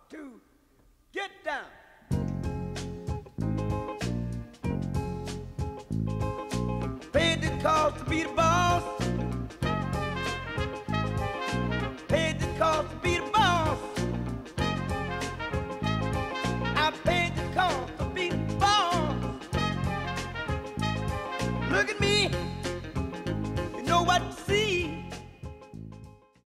two, get down. Paid the cost to be the boss. Paid the cost to be the boss. I paid the cost to be the boss. Look at me.